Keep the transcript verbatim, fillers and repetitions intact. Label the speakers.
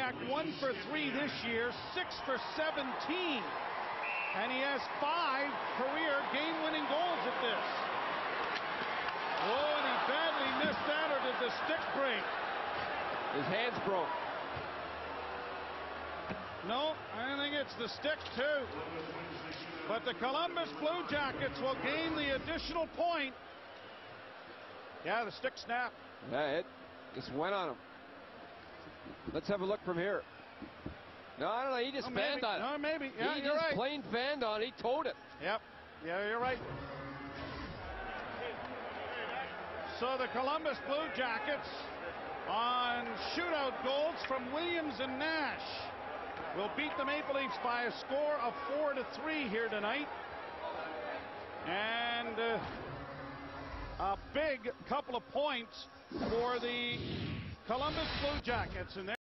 Speaker 1: Kubczak one for three this year, six for seventeen. And he has five career game-winning goals at this. Oh, and he badly missed that, or did the stick break?
Speaker 2: His hands broke.
Speaker 1: No, I think it's the stick, too. But the Columbus Blue Jackets will gain the additional point. Yeah, the stick snapped.
Speaker 2: Yeah, it just went on him. Let's have a look from here. No, I don't know. He just
Speaker 1: oh,
Speaker 2: fanned on it.
Speaker 1: No, maybe. Yeah,
Speaker 2: he
Speaker 1: you're
Speaker 2: just
Speaker 1: right.
Speaker 2: plain fanned on it. He towed it.
Speaker 1: Yep. Yeah, you're right. So the Columbus Blue Jackets on shootout goals from Williams and Nash will beat the Maple Leafs by a score of four to three here tonight. And uh, a big couple of points for the Columbus Blue Jackets. And